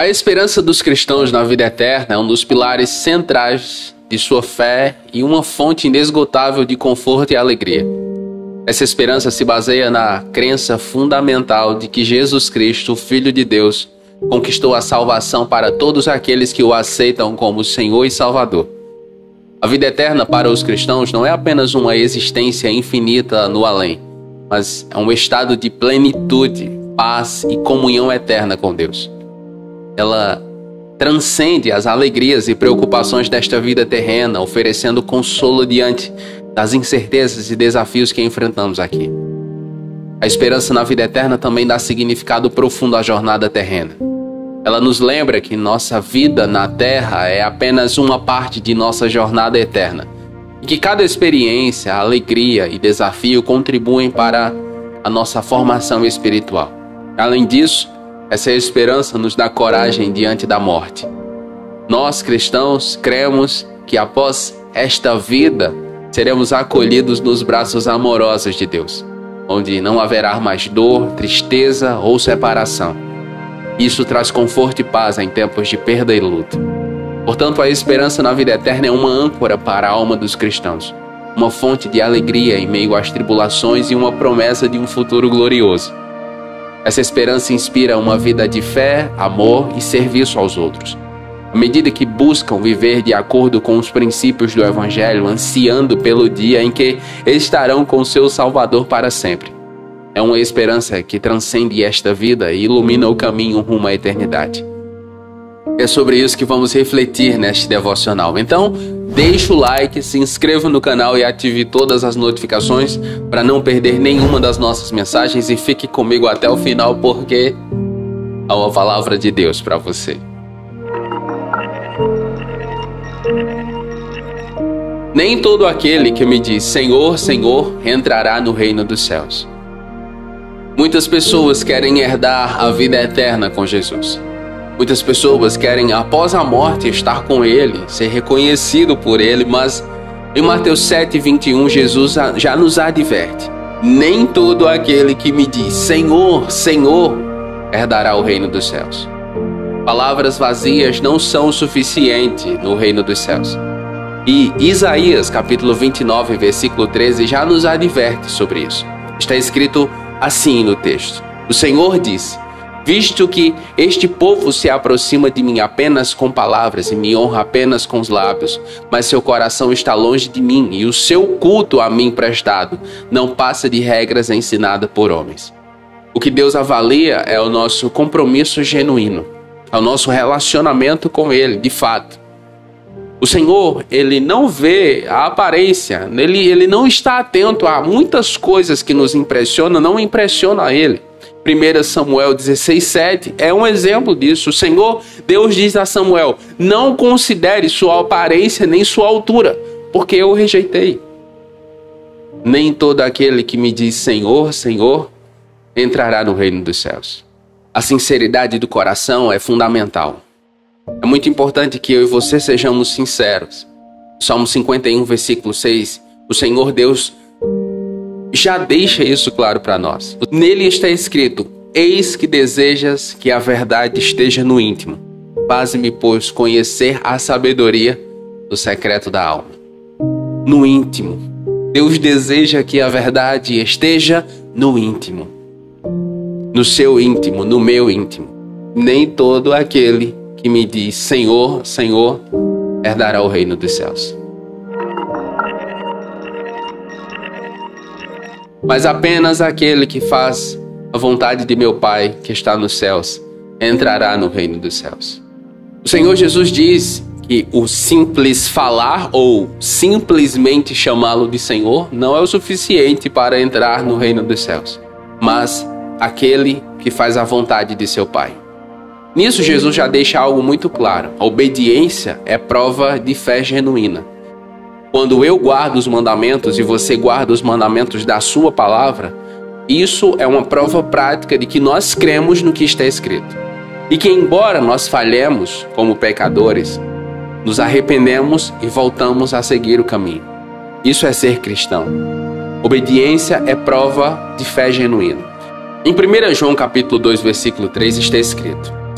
A esperança dos cristãos na vida eterna é um dos pilares centrais de sua fé e uma fonte inesgotável de conforto e alegria. Essa esperança se baseia na crença fundamental de que Jesus Cristo, o Filho de Deus, conquistou a salvação para todos aqueles que o aceitam como Senhor e Salvador. A vida eterna para os cristãos não é apenas uma existência infinita no além, mas é um estado de plenitude, paz e comunhão eterna com Deus. Ela transcende as alegrias e preocupações desta vida terrena, oferecendo consolo diante das incertezas e desafios que enfrentamos aqui. A esperança na vida eterna também dá significado profundo à jornada terrena. Ela nos lembra que nossa vida na terra é apenas uma parte de nossa jornada eterna e que cada experiência, alegria e desafio contribuem para a nossa formação espiritual. Além disso, essa esperança nos dá coragem diante da morte. Nós, cristãos, cremos que após esta vida seremos acolhidos nos braços amorosos de Deus, onde não haverá mais dor, tristeza ou separação. Isso traz conforto e paz em tempos de perda e luta. Portanto, a esperança na vida eterna é uma âncora para a alma dos cristãos, uma fonte de alegria em meio às tribulações e uma promessa de um futuro glorioso. Essa esperança inspira uma vida de fé, amor e serviço aos outros. À medida que buscam viver de acordo com os princípios do Evangelho, ansiando pelo dia em que estarão com seu Salvador para sempre. É uma esperança que transcende esta vida e ilumina o caminho rumo à eternidade. É sobre isso que vamos refletir neste devocional. Então, deixe o like, se inscreva no canal e ative todas as notificações para não perder nenhuma das nossas mensagens e fique comigo até o final porque há uma palavra de Deus para você. Nem todo aquele que me diz Senhor, Senhor, entrará no reino dos céus. Muitas pessoas querem herdar a vida eterna com Jesus. Muitas pessoas querem, após a morte, estar com Ele, ser reconhecido por Ele, mas em Mateus 7:21, Jesus já nos adverte. Nem todo aquele que me diz Senhor, Senhor, herdará o reino dos céus. Palavras vazias não são o suficiente no reino dos céus. E Isaías, capítulo 29, versículo 13, já nos adverte sobre isso. Está escrito assim no texto: o Senhor disse: visto que este povo se aproxima de mim apenas com palavras e me honra apenas com os lábios, mas seu coração está longe de mim e o seu culto a mim prestado não passa de regras ensinadas por homens. O que Deus avalia é o nosso compromisso genuíno, é o nosso relacionamento com Ele, de fato. O Senhor, Ele não vê a aparência, Ele não está atento a muitas coisas que nos impressionam, não impressiona a Ele. 1 Samuel 16:7 é um exemplo disso. O Senhor, Deus diz a Samuel: não considere sua aparência nem sua altura, porque eu o rejeitei. Nem todo aquele que me diz Senhor, Senhor, entrará no reino dos céus. A sinceridade do coração é fundamental. É muito importante que eu e você sejamos sinceros. Salmo 51, versículo 6, o Senhor Deus já deixa isso claro para nós. Nele está escrito: eis que desejas que a verdade esteja no íntimo. Faze-me, pois, conhecer a sabedoria do secreto da alma. No íntimo. Deus deseja que a verdade esteja no íntimo. No seu íntimo, no meu íntimo. Nem todo aquele que me diz Senhor, Senhor, herdará o reino dos céus. Mas apenas aquele que faz a vontade de meu Pai que está nos céus entrará no reino dos céus. O Senhor Jesus diz que o simples falar ou simplesmente chamá-lo de Senhor não é o suficiente para entrar no reino dos céus, mas aquele que faz a vontade de seu Pai. Nisso, Jesus já deixa algo muito claro. A obediência é prova de fé genuína. Quando eu guardo os mandamentos e você guarda os mandamentos da sua palavra, isso é uma prova prática de que nós cremos no que está escrito. E que embora nós falhemos como pecadores, nos arrependemos e voltamos a seguir o caminho. Isso é ser cristão. Obediência é prova de fé genuína. Em 1 João capítulo 2, versículo 3 está escrito: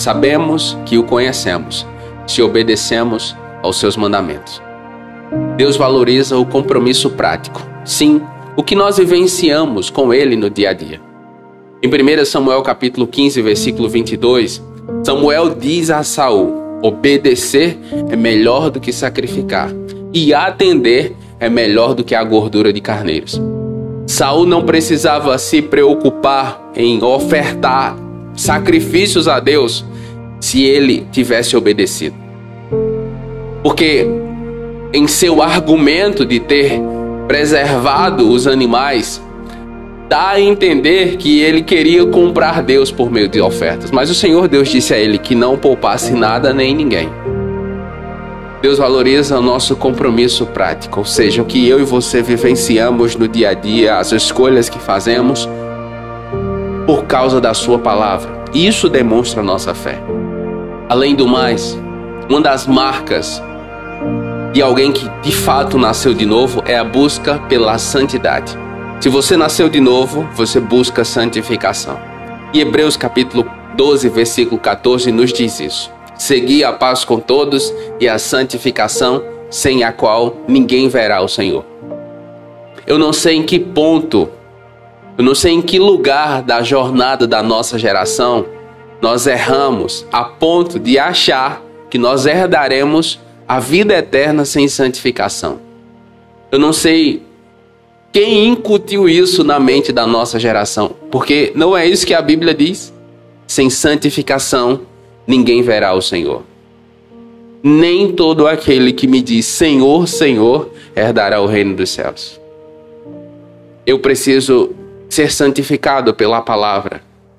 Sabemos que o conhecemos, se obedecemos aos seus mandamentos. Deus valoriza o compromisso prático. Sim, o que nós vivenciamos com Ele no dia a dia. Em 1 Samuel capítulo 15, versículo 22, Samuel diz a Saul: obedecer é melhor do que sacrificar, e atender é melhor do que a gordura de carneiros. Saul não precisava se preocupar em ofertar sacrifícios a Deus se ele tivesse obedecido. Porque em seu argumento de ter preservado os animais, dá a entender que ele queria comprar Deus por meio de ofertas. Mas o Senhor Deus disse a ele que não poupasse nada nem ninguém. Deus valoriza o nosso compromisso prático, ou seja, o que eu e você vivenciamos no dia a dia, as escolhas que fazemos por causa da sua palavra. Isso demonstra a nossa fé. Além do mais, uma das marcas de alguém que de fato nasceu de novo é a busca pela santidade. Se você nasceu de novo, você busca santificação. E Hebreus capítulo 12, versículo 14 nos diz isso. Segui a paz com todos e a santificação, sem a qual ninguém verá o Senhor. Eu não sei em que ponto, eu não sei em que lugar da jornada da nossa geração nós erramos a ponto de achar que nós herdaremos a vida eterna sem santificação. Eu não sei quem incutiu isso na mente da nossa geração, porque não é isso que a Bíblia diz. Sem santificação, ninguém verá o Senhor. Nem todo aquele que me diz Senhor, Senhor, herdará o reino dos céus. Eu preciso ser santificado pela palavra.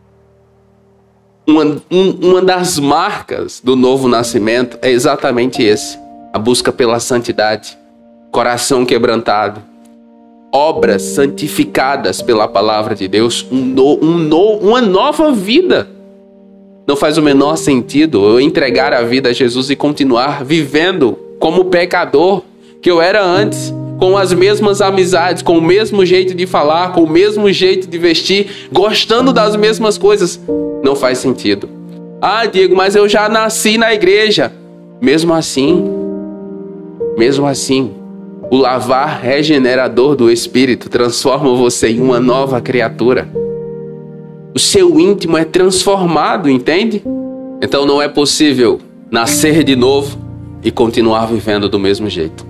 Uma das marcas do novo nascimento é exatamente esse: a busca pela santidade, coração quebrantado, obras santificadas pela palavra de Deus, uma nova vida. Não faz o menor sentido eu entregar a vida a Jesus e continuar vivendo como pecador que eu era antes, com as mesmas amizades, com o mesmo jeito de falar, com o mesmo jeito de vestir, gostando das mesmas coisas. Não faz sentido. Ah, Diego, mas eu já nasci na igreja. Mesmo assim, o lavar regenerador do Espírito transforma você em uma nova criatura. O seu íntimo é transformado, entende? Então não é possível nascer de novo e continuar vivendo do mesmo jeito.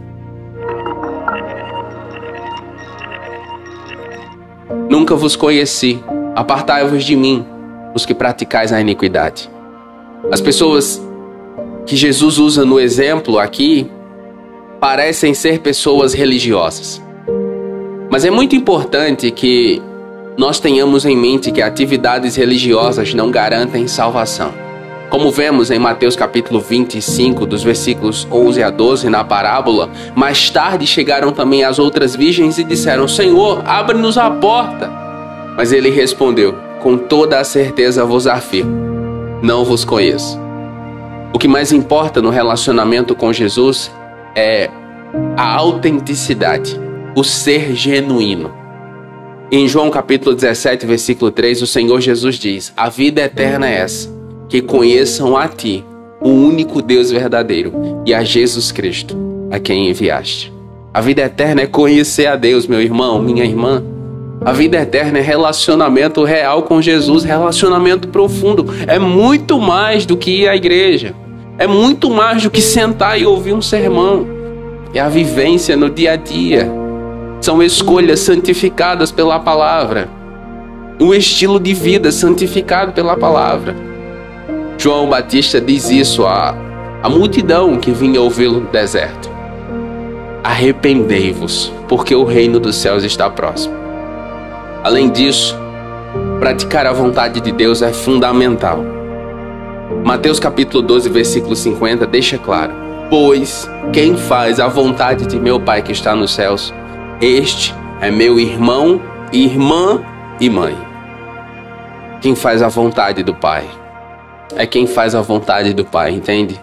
Nunca vos conheci, apartai-vos de mim, os que praticais a iniquidade. As pessoas que Jesus usa no exemplo aqui parecem ser pessoas religiosas. Mas é muito importante que nós tenhamos em mente que atividades religiosas não garantem salvação. Como vemos em Mateus capítulo 25, dos versículos 11 a 12, na parábola, mais tarde chegaram também as outras virgens e disseram: Senhor, abre-nos a porta. Mas ele respondeu: com toda a certeza vos afirmo, não vos conheço. O que mais importa no relacionamento com Jesus é a autenticidade, o ser genuíno. Em João capítulo 17, versículo 3, o Senhor Jesus diz: a vida eterna é essa, que conheçam a ti, o único Deus verdadeiro, e a Jesus Cristo, a quem enviaste. A vida eterna é conhecer a Deus, meu irmão, minha irmã. A vida eterna é relacionamento real com Jesus, relacionamento profundo. É muito mais do que ir à igreja. É muito mais do que sentar e ouvir um sermão. É a vivência no dia a dia. São escolhas santificadas pela palavra. Um estilo de vida santificado pela palavra. João Batista diz isso à multidão que vinha ouvi-lo no deserto: arrependei-vos, porque o reino dos céus está próximo. Além disso, praticar a vontade de Deus é fundamental. Mateus capítulo 12, versículo 50 deixa claro: pois quem faz a vontade de meu Pai que está nos céus, este é meu irmão, irmã e mãe. Quem faz a vontade do Pai é quem faz a vontade do Pai, entende?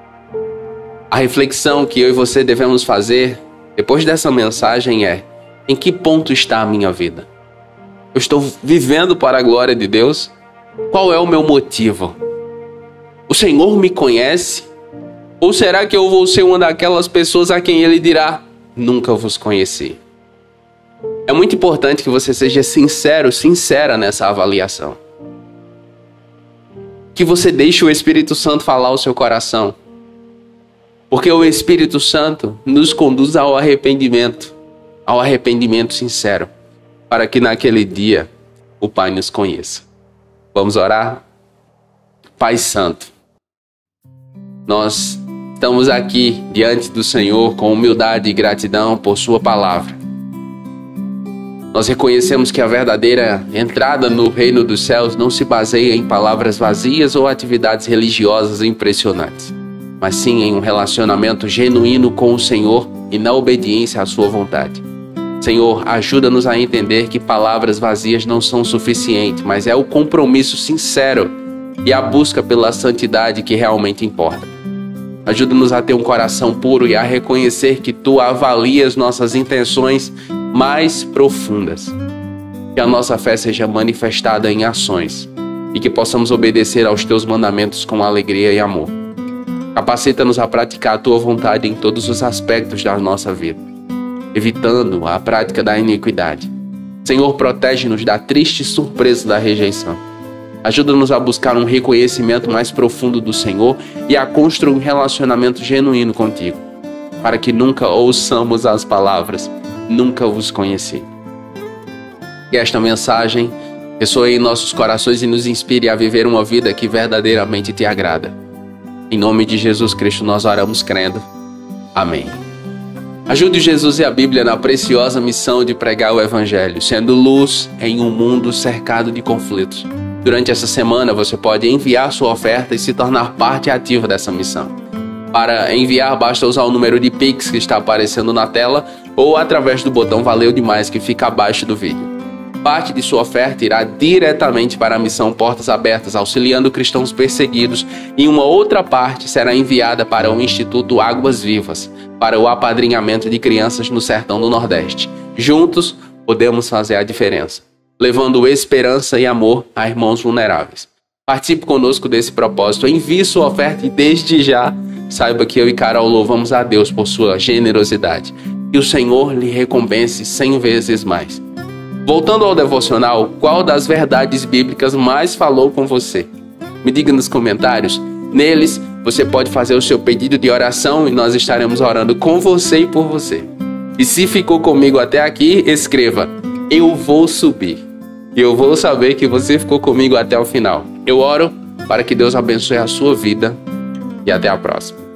A reflexão que eu e você devemos fazer depois dessa mensagem é: em que ponto está a minha vida? Eu estou vivendo para a glória de Deus? Qual é o meu motivo? O Senhor me conhece? Ou será que eu vou ser uma daquelas pessoas a quem Ele dirá: nunca vos conheci? É muito importante que você seja sincero, sincera nessa avaliação. Que você deixe o Espírito Santo falar ao seu coração. Porque o Espírito Santo nos conduz ao arrependimento sincero, para que naquele dia o Pai nos conheça. Vamos orar? Pai Santo, nós estamos aqui diante do Senhor com humildade e gratidão por Sua palavra. Nós reconhecemos que a verdadeira entrada no reino dos céus não se baseia em palavras vazias ou atividades religiosas impressionantes, mas sim em um relacionamento genuíno com o Senhor e na obediência à Sua vontade. Senhor, ajuda-nos a entender que palavras vazias não são suficientes, mas é o compromisso sincero e a busca pela santidade que realmente importa. Ajuda-nos a ter um coração puro e a reconhecer que Tu avalias nossas intenções mais profundas. Que a nossa fé seja manifestada em ações e que possamos obedecer aos Teus mandamentos com alegria e amor. Capacita-nos a praticar a Tua vontade em todos os aspectos da nossa vida, evitando a prática da iniquidade. Senhor, protege-nos da triste surpresa da rejeição. Ajuda-nos a buscar um reconhecimento mais profundo do Senhor e a construir um relacionamento genuíno contigo, para que nunca ouçamos as palavras: nunca vos conheci. Que esta mensagem ressoe em nossos corações e nos inspire a viver uma vida que verdadeiramente Te agrada. Em nome de Jesus Cristo nós oramos crendo. Amém. Ajude Jesus e a Bíblia na preciosa missão de pregar o Evangelho, sendo luz em um mundo cercado de conflitos. Durante essa semana você pode enviar sua oferta e se tornar parte ativa dessa missão. Para enviar, basta usar o número de Pix que está aparecendo na tela ou através do botão Valeu Demais que fica abaixo do vídeo. Parte de sua oferta irá diretamente para a missão Portas Abertas, auxiliando cristãos perseguidos, e uma outra parte será enviada para o Instituto Águas Vivas, para o apadrinhamento de crianças no sertão do Nordeste. Juntos, podemos fazer a diferença, levando esperança e amor a irmãos vulneráveis. Participe conosco desse propósito, envie sua oferta e desde já saiba que eu e Carol louvamos a Deus por sua generosidade. Que o Senhor lhe recompense 100 vezes mais. Voltando ao devocional, qual das verdades bíblicas mais falou com você? Me diga nos comentários. Neles, você pode fazer o seu pedido de oração e nós estaremos orando com você e por você. E se ficou comigo até aqui, escreva: eu vou subir. E eu vou saber que você ficou comigo até o final. Eu oro para que Deus abençoe a sua vida e até a próxima.